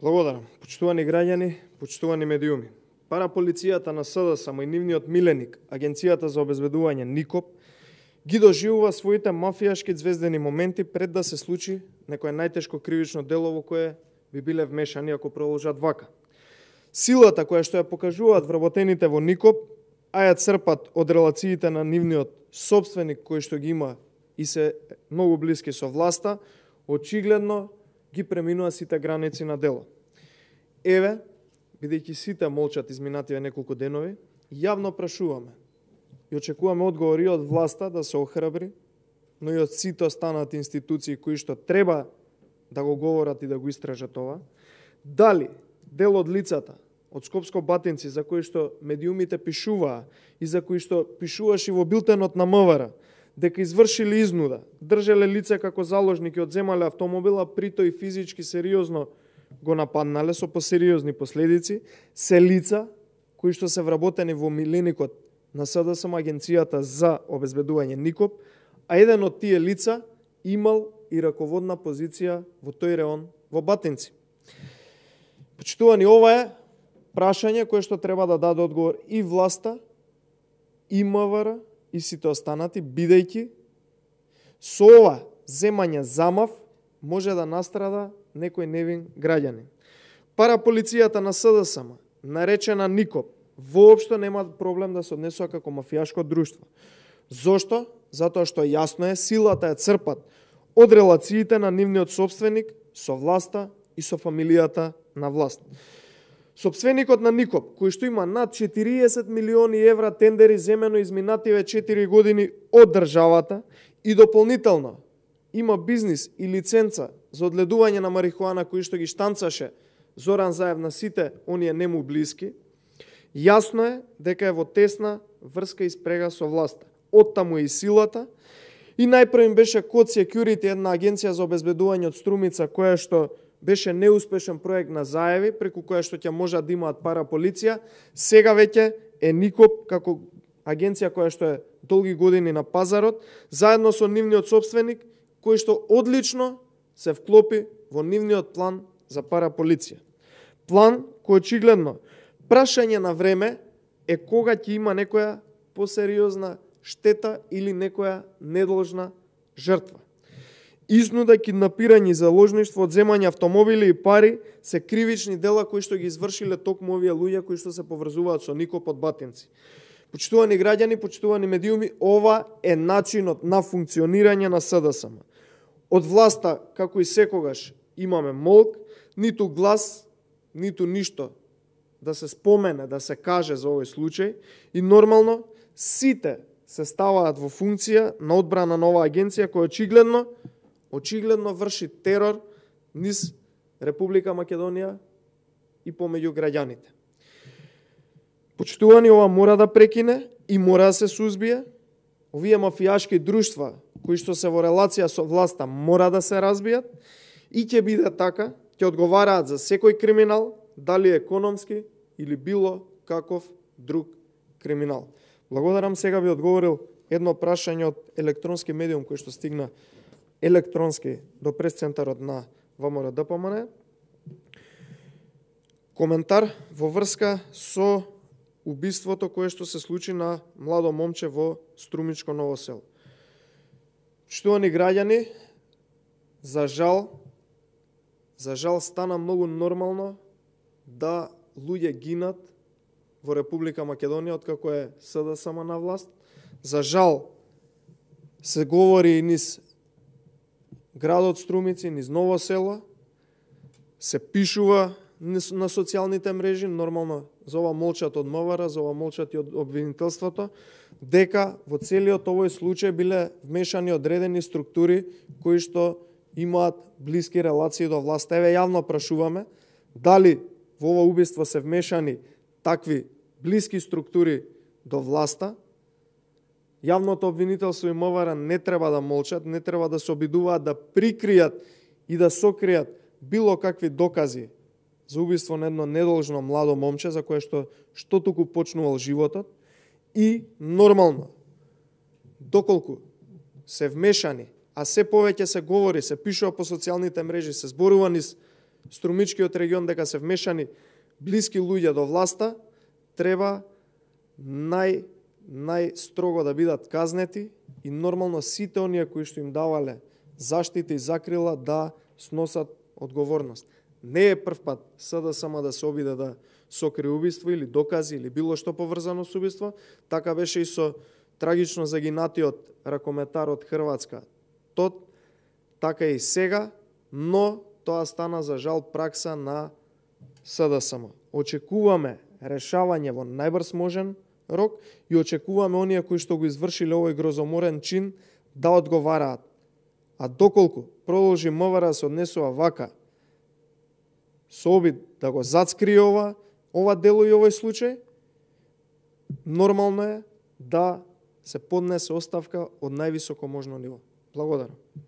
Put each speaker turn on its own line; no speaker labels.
Благодарам. Почитувани граѓани, почитувани медиуми. Параполицијата на СДС и нивниот миленик, Агенцијата за обезбедување НИКОП, ги доживува своите мафијашки звездени моменти пред да се случи некое најтешко кривично дело во кое би биле вмешани ако продолжат вака. Силата која што ја покажуваат вработените во НИКОП, а ја црпат од релациите на нивниот собственик кој што ги има и се многу блиски со власта, очигледно ги преминува сите граници на дело. Еве, бидејќи сите молчат изминативе неколку денови, јавно прашуваме и очекуваме одговори од власта да се охрабри, но и од сите останати институции кои што треба да го говорат и да го истражат ова, дали дел од лицата од Скопско-Батинци за кои што медиумите пишуваа и за кои што пишуваше во билтенот на МВР, дека извршили изнуда, држале лице како заложник и одземале автомобила, прито и физички сериозно го нападнале со посериозни последици, се лица кои што се вработени во миленикот на СДСМ, Агенцијата за обезбедување НИКОП, а еден од тие лица имал и раководна позиција во тој реон во Батинци. Почитувани, ова е прашање кое што треба да даде одговор и власта, и МВР, и сите останати, бидејќи со ова земање замав може да настрада некој невин граѓанин. Параполицијата на СДСМ, наречена НИКОП, воопшто нема проблем да се однесува како мафијашко друштво. Зошто? Затоа што јасно е, силата ја црпат од релациите на нивниот собственик со власта и со фамилијата на власт. Собственикот на НИКОП, кој што има над 40 милиони евра тендери земено изминативе 4 години од државата и дополнително има бизнис и лиценца за одледување на марихуана кои што ги штанцаше Зоран Заев на сите оние нему блиски, јасно е дека е во тесна врска и спрега со власта. Оттаму и силата. И најпрвим беше Код Security, една агенција за обезбедување од Струмица, која што беше неуспешен проект на Заеви, преку која што ќе можат да имаат параполиција. Сега веќе е НИКОП како агенција која што е долги години на пазарот, заедно со нивниот собственик, кој што одлично се вклопи во нивниот план за параполиција. План кој очигледно прашање на време е кога ќе има некоја посериозна штета или некоја недолжна жртва. Изнуда, киднапирање и заложништво, одземање автомобили и пари се кривични дела кои што ги извршиле токму овие луѓе кои што се поврзуваат со НИКОП од Батинци. Почитувани граѓани, почитувани медиуми, ова е начинот на функционирање на СДСМ. Од власта, како и секогаш, имаме молк, ниту глас, ниту ништо да се спомене, да се каже за овој случај и нормално сите се ставаат во функција на одбрана на оваа агенција која очигледно врши терор низ Република Македонија и помеѓу граѓаните. Почитувани, ова мора да прекине и мора да се сузбие. Овие мафијашки друштва кои што се во релација со власта мора да се разбијат и ќе биде така, ќе одговараат за секој криминал, дали економски или било каков друг криминал. Благодарам, сега би одговорил едно прашање од електронски медиум кој што стигна електронски до пресцентарот на ВМРО-ДПМН. Коментар во врска со убиството кое што се случи на младо момче во Струмичко Ново село. Почитувани граѓани, за жал стана многу нормално да луѓе гинат во Република Македонија откако е СДСМ на власт. За жал се говори и низ градот Струмици, низ Ново село, се пишува на социјалните мрежи, нормално за ова молчат од МВР, за ова молчат и од обвинителството, дека во целиот овој случај биле вмешани одредени структури кои што имаат блиски релации до власта. Еве, јавно прашуваме дали во ова убиство се вмешани такви блиски структури до власта. Јавното обвинителство и МВР не треба да молчат, не треба да се обидуваат да прикријат и да сокријат било какви докази за убиство на едно недолжно младо момче за кое што туку почнувал животот и нормално доколку се вмешани, а се повеќе се говори, се пишува по социјалните мрежи, се зборува низ Струмичкиот регион дека се вмешани блиски луѓе до власта, треба најстрого да бидат казнети и нормално сите оние кои што им давале заштита и закрила да сносат одговорност. Не е прв пат СДСМ да се обиде да сокри убиство или докази или било што поврзано со убиство. Така беше и со трагично загинатиот ракометар од Хрватска Тот, така и сега, но тоа стана за жал пракса на СДСМ. Очекуваме решавање во најбрз можен рок и очекуваме оние кои што го извршиле овој грозоморен чин да одговараат. А доколку продолжи МВР да се однесува вака, со обид да го зацкрие ова дело и овој случај, нормално е да се поднесе оставка од највисоко можно ниво. Благодарам.